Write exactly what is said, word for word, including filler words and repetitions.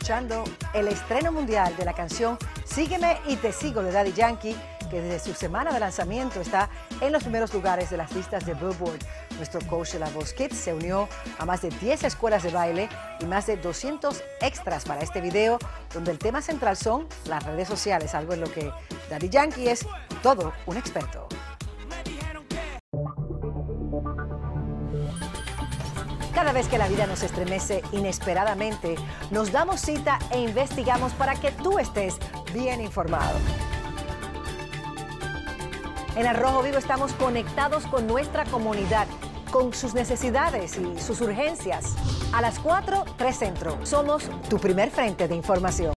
escuchando el estreno mundial de la canción Sígueme y te sigo de Daddy Yankee, que desde su semana de lanzamiento está en los primeros lugares de las listas de Billboard. Nuestro coach de La Voz Kids se unió a más de diez escuelas de baile y más de doscientos extras para este video, donde el tema central son las redes sociales, algo en lo que Daddy Yankee es todo un experto. Cada vez que la vida nos estremece inesperadamente, nos damos cita e investigamos para que tú estés bien informado. En Al Rojo Vivo estamos conectados con nuestra comunidad, con sus necesidades y sus urgencias. A las cuatro, tres Centro. Somos tu primer frente de información.